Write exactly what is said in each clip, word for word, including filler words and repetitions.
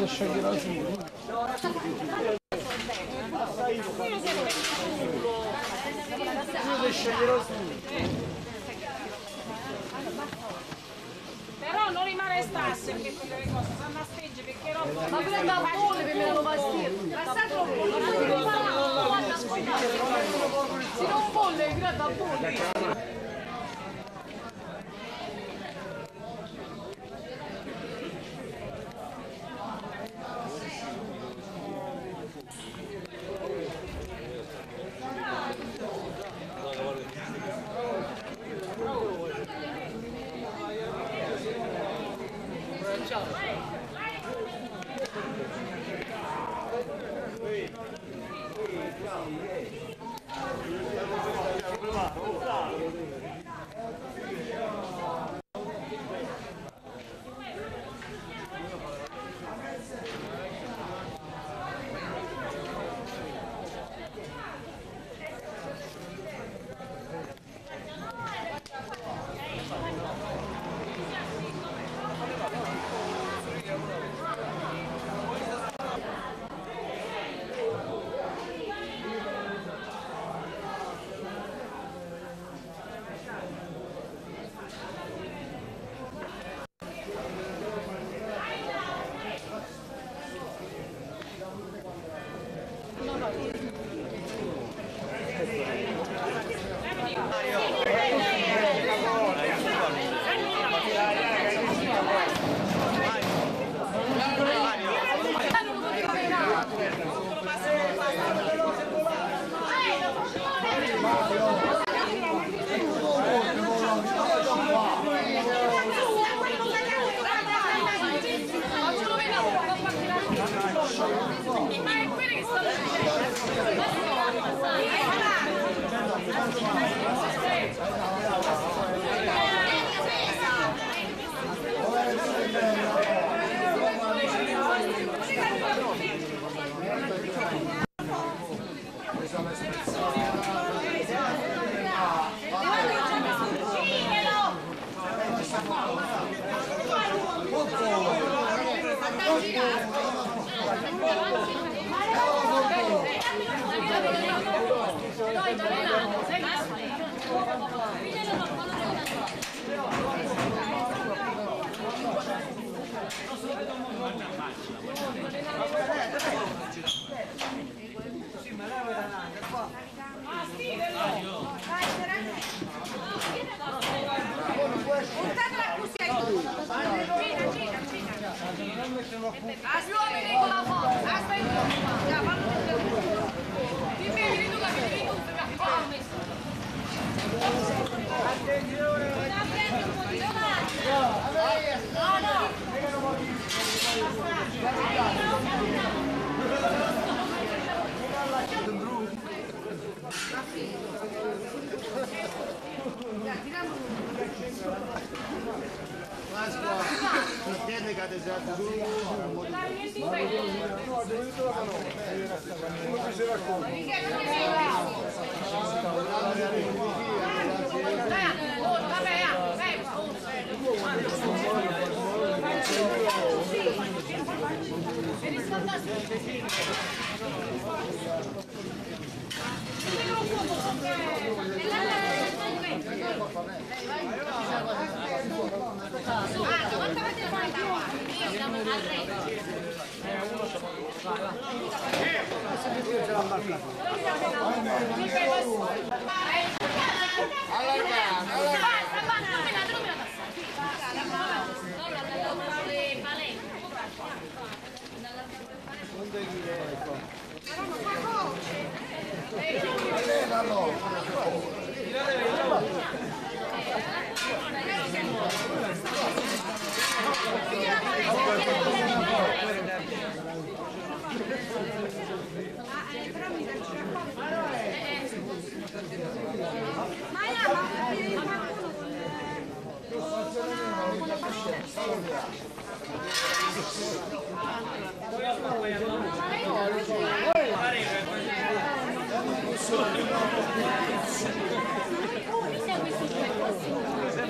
si scioglierà su. Io si scioglierò su. Però non rimane stasse perché quelle cose sanno a spegge perché roba. Ma prenda a bolle per me lo vestire. Se non bolle, grata a bolle.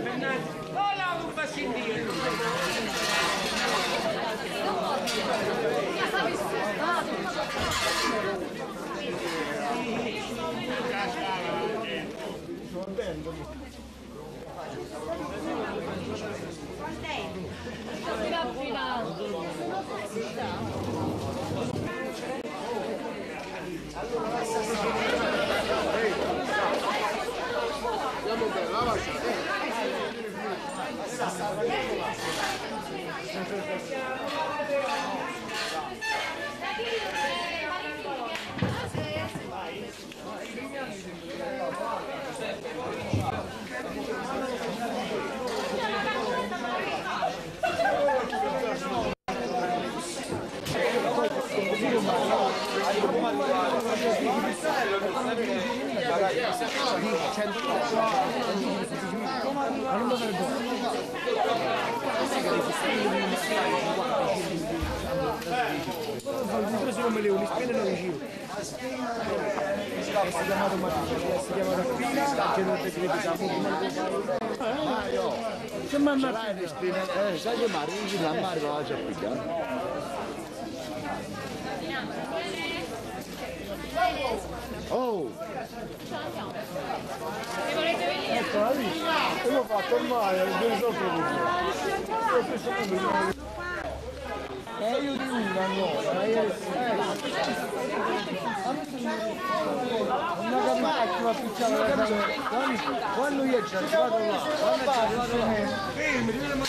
Hola, un pasillo. Ma non mi vergogno. Sono solo me le uni, spende non vicino. Si è chiamato Mattia, si è chiamato Fina, che non ti credi Mario, che mamma l'hai le spine, eh, sai che Mario, dici la Mario la c'è picchiato. Oh! ecco, l'ha visto? E l'ho fatto male, non so come. Eh, io di una no, eh, eh. Una macchina picciata la casa. Quando io ci arrivato là, quando ci arrivato là, fermi, io non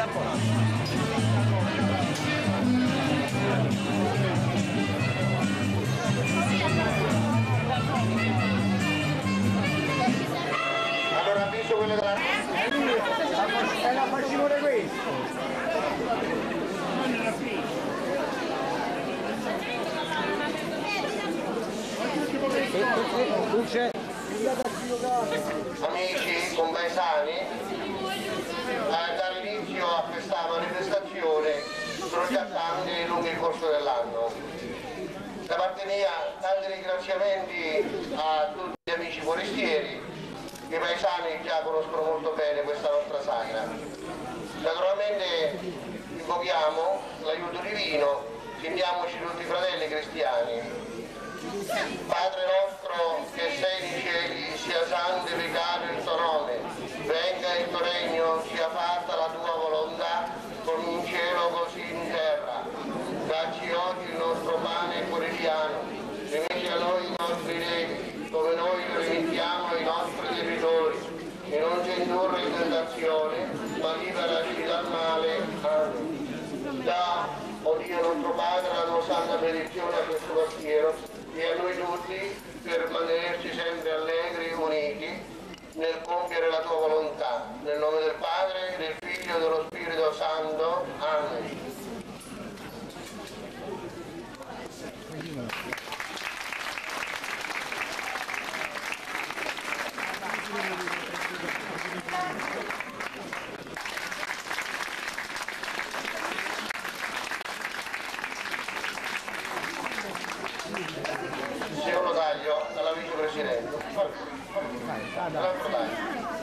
Allora avviso quelle della... È la faccione questa. Luce. Amici, compaesani, a dare inizio a questa manifestazione progettante lungo il corso dell'anno. Da parte mia tanti ringraziamenti a tutti gli amici forestieri, i paesani già conoscono molto bene questa nostra sagra. Naturalmente invochiamo l'aiuto divino, sentiamoci tutti fratelli cristiani. Padre nostro che sei nei cieli, sia santificato il tuo nome, venga il tuo regno, sia fatta la tua volontà, come in cielo così in terra. Dacci oggi il nostro pane quotidiano, rimetti a noi i nostri debiti, come noi li rimettiamo ai nostri debitori, e non ci indurre in tentazione, ma liberaci dal male. Amen. Da, o Dio nostro Padre, la tua santa benedizione a questo pastiero, e a noi tutti per mantenerci sempre allegri e uniti nel compiere la tua volontà. Nel nome del Padre, del Figlio e dello Spirito Santo. Amen. Secondo taglio dalla vicepresidente. L'altro taglio.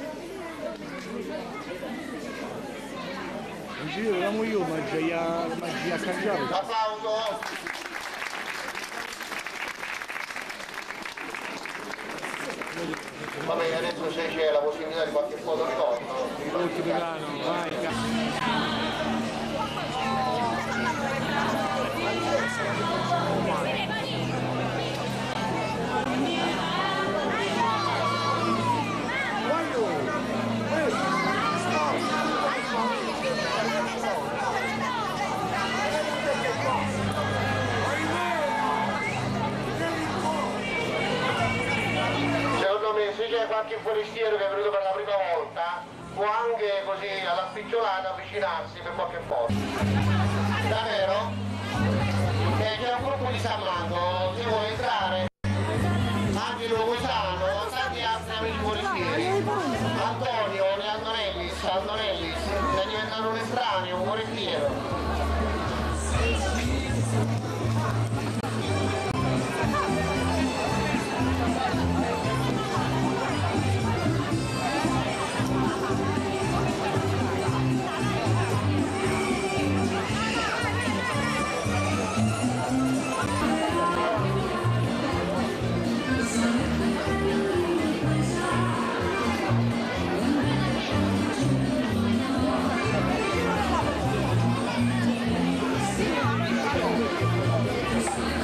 Non ci vediamo io, ma già a cangiare. Applauso. Va bene, adesso se c'è la possibilità di qualche foto ricordo. Secondo me se c'è qualche forestiero che è venuto per la prima volta può anche così alla spicciolata avvicinarsi per qualche foto. Davvero? Eh, c'è un gruppo di San Marco, se vuole entrare, anche Lugosano, tanti altri amici forestieri. Antonio, De Antonellis, Antonellis, è diventato un estraneo, un forestiero. Sì.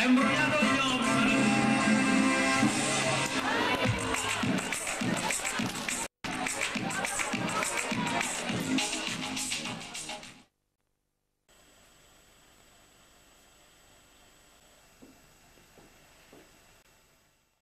tamburo